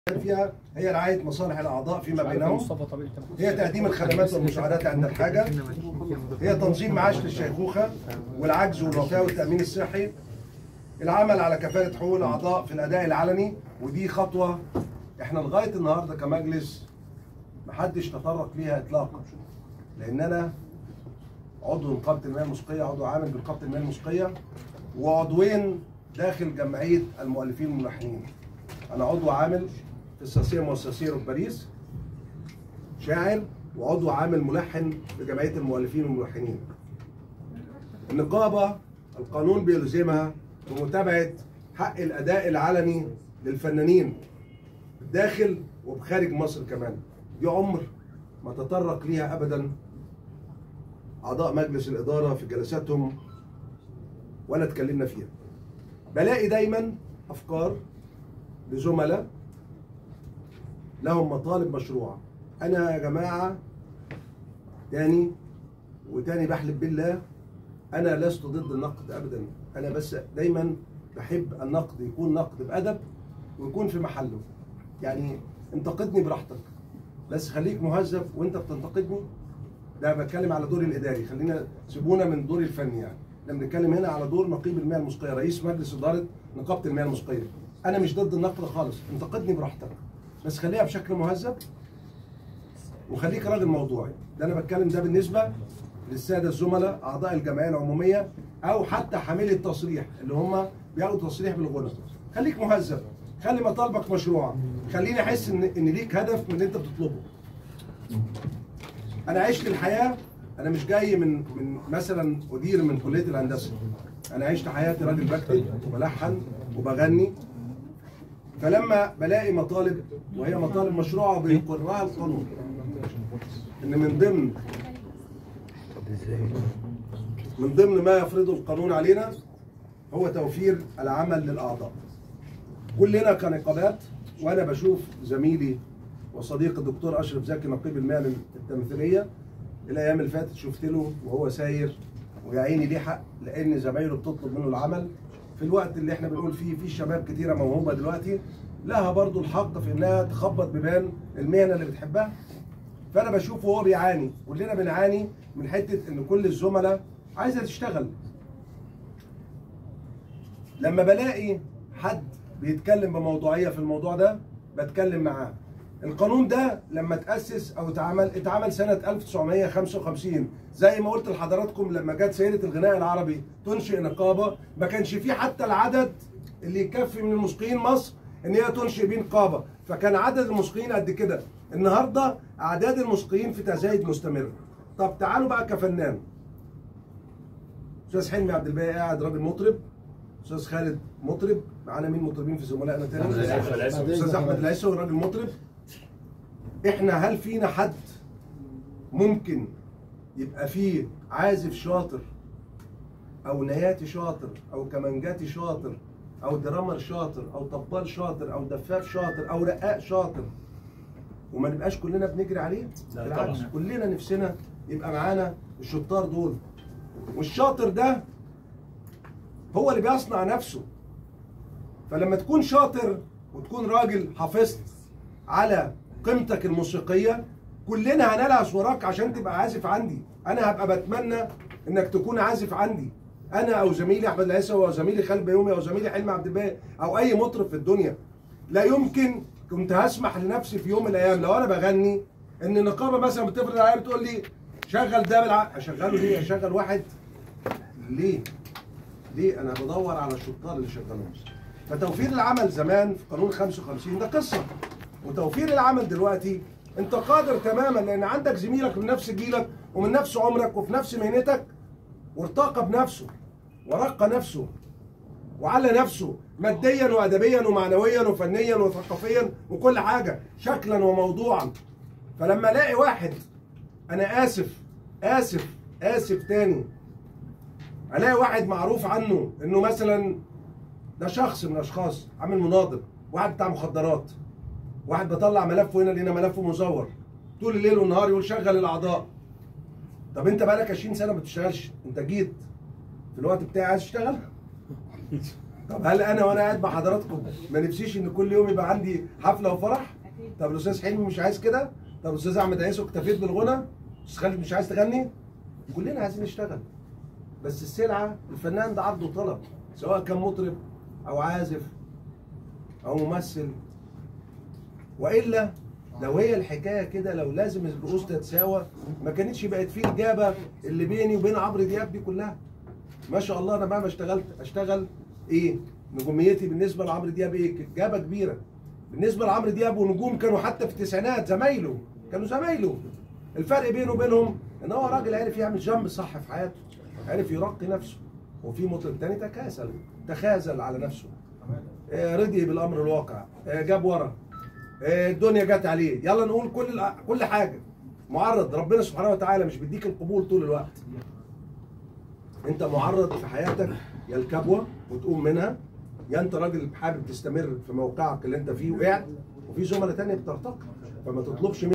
فيها هي رعاية مصالح الأعضاء فيما بينهم، هي تقديم الخدمات والمساعدات عند الحاجة، هي تنظيم معاش للشيخوخة والعجز والوفاة والتأمين الصحي، العمل على كفالة حقوق الأعضاء في الأداء العلني. ودي خطوة احنا لغاية النهاردة كمجلس محدش تطرق ليها إطلاقا، لأن أنا عضو نقابة المياه الموسيقية، عضو عامل بنقابة المياه الموسيقية، وعضوين داخل جمعية المؤلفين والملحنين. أنا عضو عامل في الساسية مؤسسية باريس شاعر، وعضو عامل ملحن في جمعية المؤلفين والملحنين. النقابة القانون بيلزمها بمتابعة حق الأداء العلني للفنانين داخل وبخارج مصر كمان. دي عمر ما تطرق ليها أبدا أعضاء مجلس الإدارة في جلساتهم ولا اتكلمنا فيها. بلاقي دايما أفكار لزملاء لهم مطالب مشروعة. أنا يا جماعة تاني بحلف بالله أنا لست ضد النقد أبدا، أنا بس دايما بحب النقد يكون نقد بأدب ويكون في محله. يعني انتقدني براحتك بس خليك مهذب وانت بتنتقدني. ده بتكلم على دوري الإداري، خلينا سيبونا من دوري الفني. يعني احنا بنتكلم هنا على دور نقيب المياه الموسيقية، رئيس مجلس إدارة نقابة المياه الموسيقية. أنا مش ضد النقد خالص، انتقدني براحتك بس خليها بشكل مهذب وخليك راجل موضوعي. ده انا بتكلم ده بالنسبه للساده الزملاء اعضاء الجمعيه العموميه او حتى حاملي التصريح اللي هم بياخدوا تصريح بالغنى. خليك مهذب، خلي مطالبك مشروعه، خليني احس ان ليك هدف من اللي انت بتطلبه. انا عشت الحياه، انا مش جاي من مثلا ادير من كليه الهندسه، انا عشت حياتي راجل بكتب وبلحن وبغني. فلما بلاقي مطالب وهي مطالب مشروعه بيقرها القانون ان من ضمن ما يفرضه القانون علينا هو توفير العمل للاعضاء. كلنا كنقابات، وانا بشوف زميلي وصديقي الدكتور اشرف زكي نقيب المياه التمثيليه الايام اللي فاتت شفت له وهو ساير ويا عيني ليه حق، لان زمايله بتطلب منه العمل في الوقت اللي احنا بنقول فيه في شباب كتيره موهوبه دلوقتي لها برضو الحق في انها تخبط ببان المهنه اللي بتحبها. فانا بشوفه وهو بيعاني، كلنا بنعاني من حته ان كل الزملاء عايزه تشتغل. لما بلاقي حد بيتكلم بموضوعيه في الموضوع ده بتكلم معاه. القانون ده لما اتأسس او اتعمل سنه 1955 زي ما قلت لحضراتكم. لما جت سيده الغناء العربي تنشئ نقابه ما كانش فيه حتى العدد اللي يكفي من الموسيقيين مصر ان هي تنشئ بيه نقابه، فكان عدد الموسيقيين قد كده. النهارده اعداد الموسيقيين في تزايد مستمر. طب تعالوا بقى كفنان. استاذ حلمي عبد الباقي قاعد راجل مطرب، استاذ خالد مطرب، معانا مين مطربين في زملائنا تاني؟ استاذ احمد العيسوي راجل مطرب. احنا هل فينا حد ممكن يبقى فيه عازف شاطر او نياتي شاطر او كمانجاتي شاطر او درامر شاطر او طبال شاطر او دفاف شاطر او رقاق شاطر وما نبقاش كلنا بنجري عليه؟ بالعكس كلنا نفسنا يبقى معانا الشطار دول. والشاطر ده هو اللي بيصنع نفسه. فلما تكون شاطر وتكون راجل حافظت على قيمتك الموسيقيه كلنا هنلهث وراك عشان تبقى عازف عندي. انا هبقى بتمنى انك تكون عازف عندي، انا او زميلي احمد العيسوي او زميلي خالد بيومي او زميلي حلمي عبد الباقي او اي مطرب في الدنيا. لا يمكن كنت هسمح لنفسي في يوم من الايام لو انا بغني ان النقابه مثلا بتفرض عليا بتقول لي شغل ده بالعقل. اشغله ليه؟ اشغل واحد ليه؟ انا بدور على الشطار اللي شغالهم. فتوفير العمل زمان في قانون 55 ده قصه، وتوفير العمل دلوقتي انت قادر تماما لان عندك زميلك من نفس جيلك ومن نفس عمرك وفي نفس مهنتك وارتقى بنفسه ورقى نفسه وعلى نفسه ماديا وادبيا ومعنويا وفنيا وثقافيا وكل حاجه شكلا وموضوعا. فلما الاقي واحد، انا اسف تاني، الاقي واحد معروف عنه انه مثلا ده شخص من الاشخاص عامل مناضل، واحد بتاع مخدرات، واحد بطلع ملفه هنا لقينا ملفه مزور طول الليل والنهار يقول شغل الاعضاء. طب انت بقالك 20 سنه ما بتشتغلش، انت جيت في الوقت بتاعي عايز تشتغل؟ طب هل انا وانا قاعد مع حضراتكم ما نفسيش ان كل يوم يبقى عندي حفله وفرح؟ طب الاستاذ حلمي مش عايز كده؟ طب الاستاذ احمد عيسو اكتفيت بالغنى؟ استاذ خالد مش عايز تغني؟ كلنا عايزين نشتغل. بس السلعه الفنان ده عرض وطلب، سواء كان مطرب او عازف او ممثل. والا لو هي الحكايه كده، لو لازم الرؤوس تتساوى، ما كانتش بقت فيه الجابه اللي بيني وبين عمرو دياب دي كلها. ما شاء الله انا مهما اشتغلت اشتغل ايه؟ نجوميتي بالنسبه لعمرو دياب ايه؟ جابه كبيره. بالنسبه لعمرو دياب ونجوم كانوا حتى في التسعينات زمايله، كانوا زمايله. الفرق بينه وبينهم ان هو راجل عرف يعمل جنب صح في حياته، عرف يرقي نفسه. وفي مطرب تاني تخاذل على نفسه، رضي بالامر الواقع، جاب ورا، الدنيا جت عليه. يلا نقول كل حاجه معرض. ربنا سبحانه وتعالى مش بيديك القبول طول الوقت. انت معرض في حياتك يا الكبوه وتقوم منها، يا انت راجل حابب تستمر في موقعك اللي انت فيه وقعت، وفي زملاء تانية بترتقي، فما تطلبش